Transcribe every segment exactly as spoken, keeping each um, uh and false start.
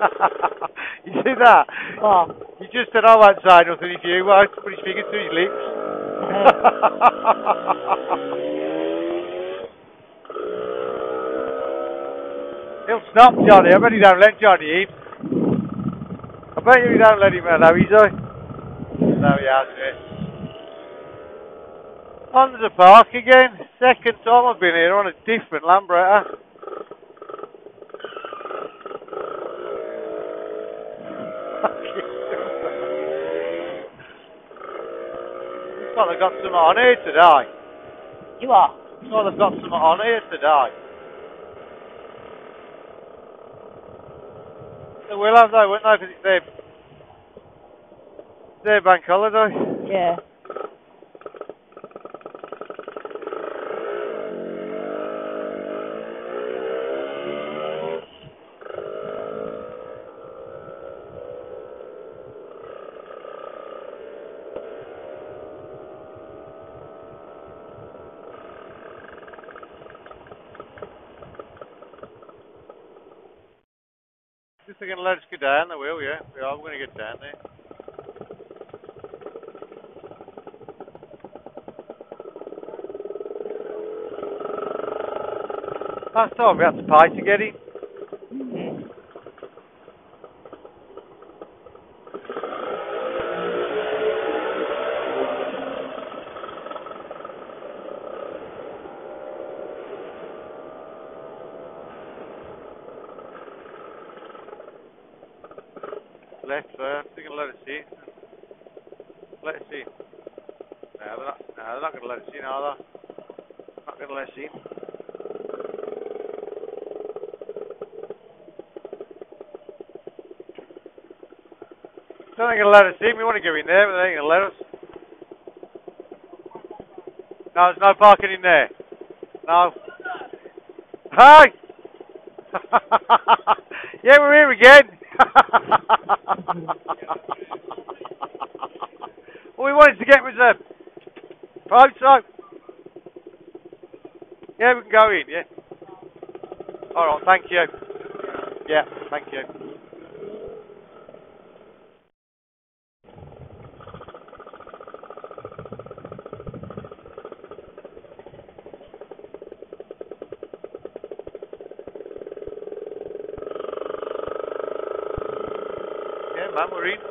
You see that? What? You just said I won't say nothing if you won't put his fingers to his lips. He'll stop Johnny. I bet he don't let Johnny in. I bet you he don't let him out, is he? No, he has, yeah. Monza Park again. Second time I've been here on a different Lambretta. Looks like they've got some on here today. You are? Looks like they've got some on here today. They will have though, won't they? Because it's their, it's their bank holiday. Yeah. If they're going to let us go down, they will, yeah. We are going to get down there. Last time we had to pay to get in. Mm-hmm. Left first, they're going to let us in. Let us in. No, they're not, no, they're not going to let us in, are they? Not going to let us in. They're not going to let us in. We want to go in there, but they ain't going to let us. No, there's no parking in there. No. Hey! Yeah, we're here again. All we wanted to get was a photo. Yeah, we can go in, yeah. Alright, thank you. Yeah, thank you. Yeah, man, we're in.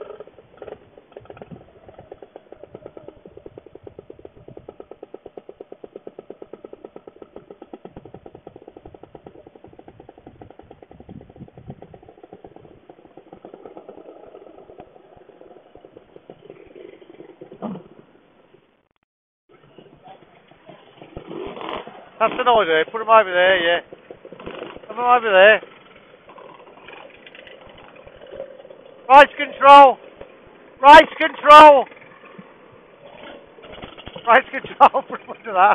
That's an idea. Put them over there, yeah. Put them over there. Race control. Race control. Race control. Put them under that.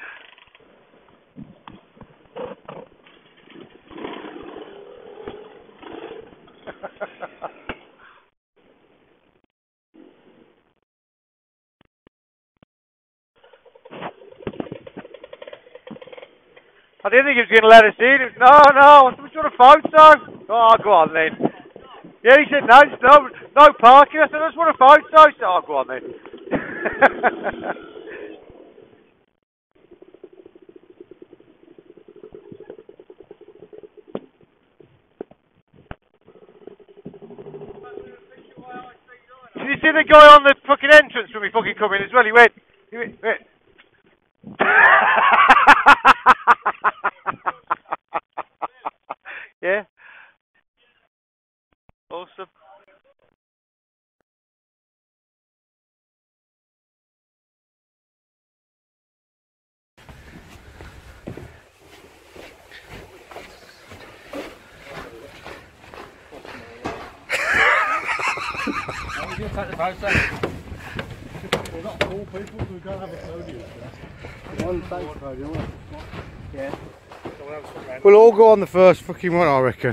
I didn't think he was going to let us in. Was, no, no, I said, we want a photo. Oh, go on then. Yeah, he said, no, just no, no parking. I said, I just want a photo. He said, oh, go on then. Did you see the guy on the fucking entrance when we fucking come in as well? He went, he went, went. Yeah. Awesome. How are you going to take the photo? We're not four people, so we can't have a podium. One face podium, yeah. We'll all go on the first fucking one, I reckon.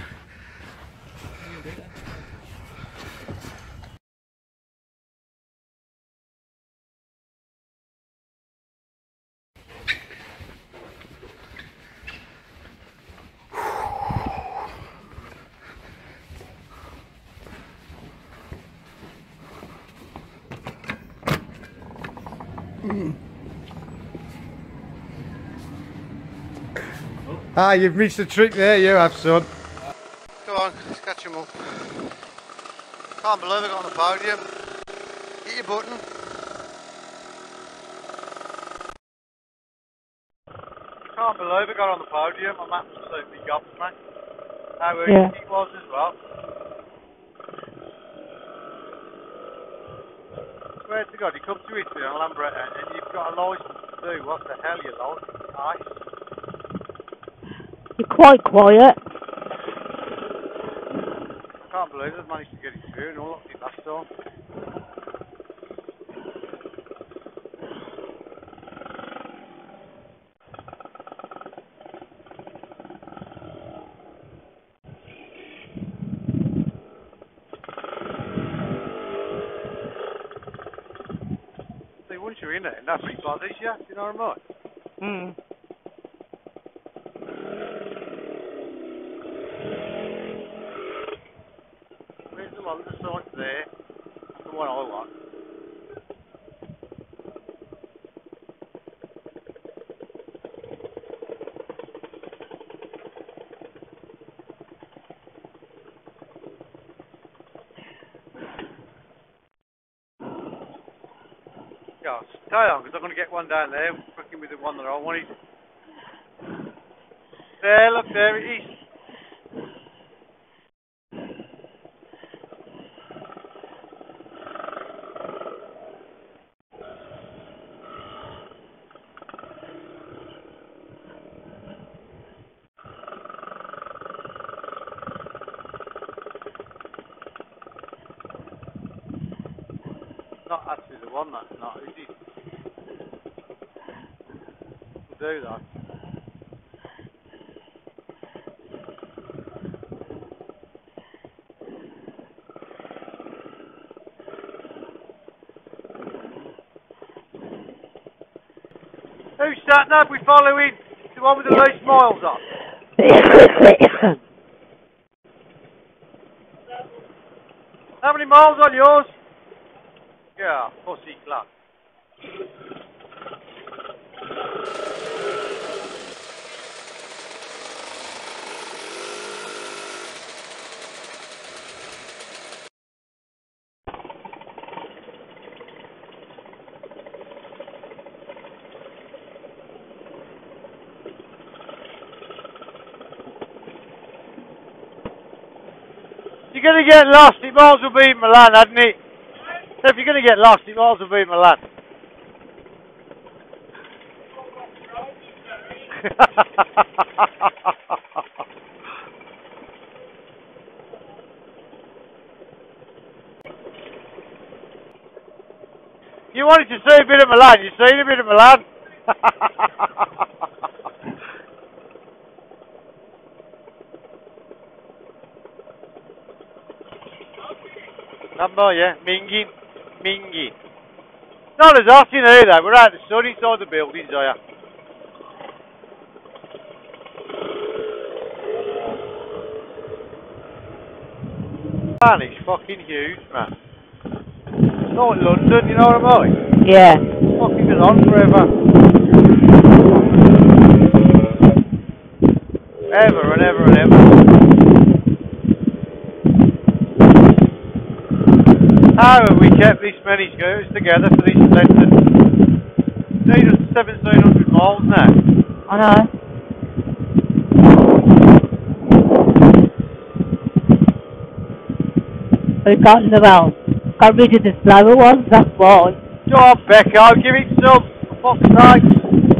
Ah, you've missed the trick there, you have, son. Go on, let's catch him up. Can't believe I got on the podium. Hit your button. Can't believe I got on the podium. I'm absolutely gobsmacked. How easy Yeah. it was as well. I swear to God, you come to Italy on Lambretta and you've got a licence to do what the hell you like. Ice. You're quite quiet. I can't believe they've managed to get it through and all of it last time. See, once you're in it, that's pretty bothers you, do you know what I mean? Mm. Where's the one, the side there? That's the one I want. Yeah, stay on, because I'm going to get one down there, fucking with the one that I wanted. There, look, there it is. Not actually the one, that's not, is it? We'll do that. Who's sat nav we following? The one with the least miles on? How many miles on yours? Yeah, pussy clap. You're going to get lost, it might as well be Milan, hadn't it? So if you're going to get lost, it might as well be Milan. You wanted to see a bit of Milan, you've seen a bit of Milan. Number, yeah, Mingy, Mingy. Not as hot in here though, we're out in the sun inside the buildings, are you? Man, it's fucking huge, man. It's like London, you know what I mean? Yeah. It's fucking been on forever. Ever and ever and ever. How have we kept this many scooters together for this lesson? It's seventeen hundred miles now. I know. We've gotten around. Got rid of the slower ones, that's why. Go on, Becco, give it some, for fuck's sake.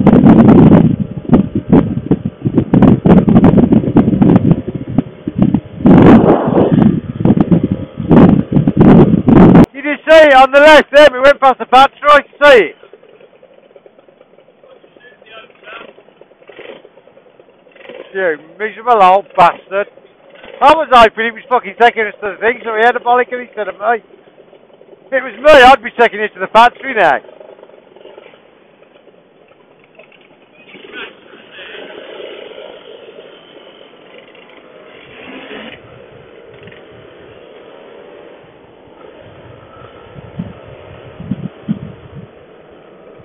You did see it on the left there, we went past the battery, see it? You miserable old bastard. I was hoping he was fucking taking us to the thing, so he had a bollock instead of me. If it was me, I'd be taking it to the factory now.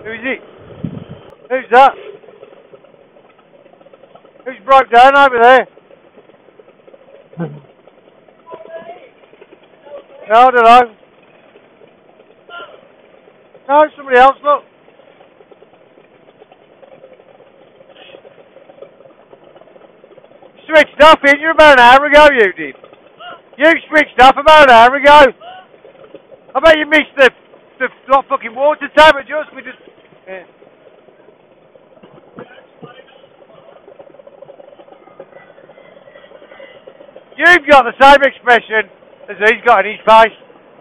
Who's it? Who's that? Who's broke down over there? No, I don't know. No, somebody else, look. Switched off, didn't you, about an hour ago, you did? You switched off about an hour ago. I bet you missed the, the not fucking water tap, but just, we just... Yeah. You've got the same expression as he's got in his face.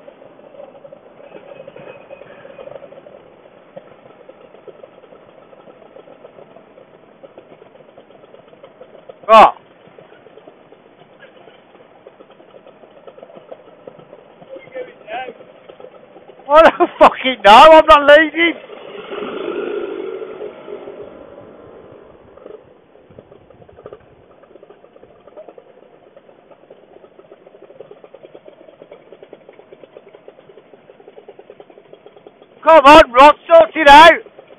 What? I don't fucking know, I'm not leading. Come on, Rod, sort it out.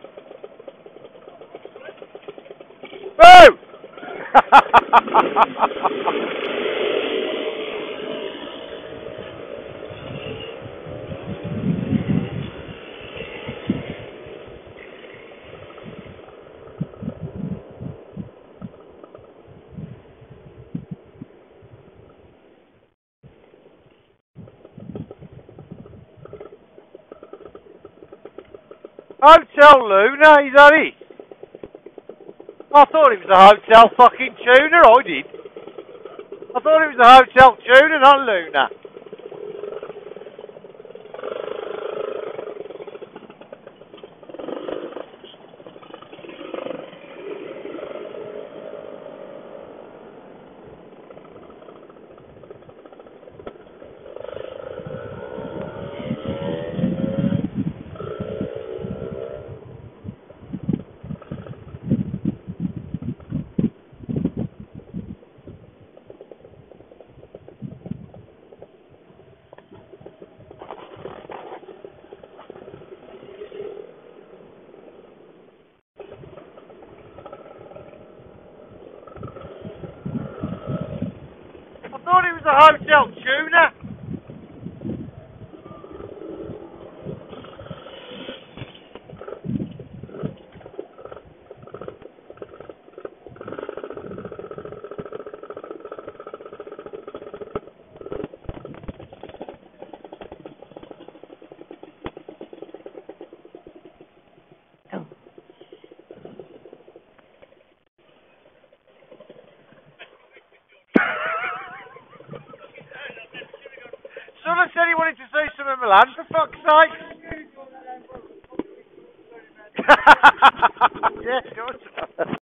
Boo! Hotel Luna, is that it? I thought it was a hotel fucking tuna, I did. I thought it was a hotel tuna, not Luna. I thought it was a hotel tuna. Someone said he wanted to see some of Milan, for fuck's sake. Yeah, of course.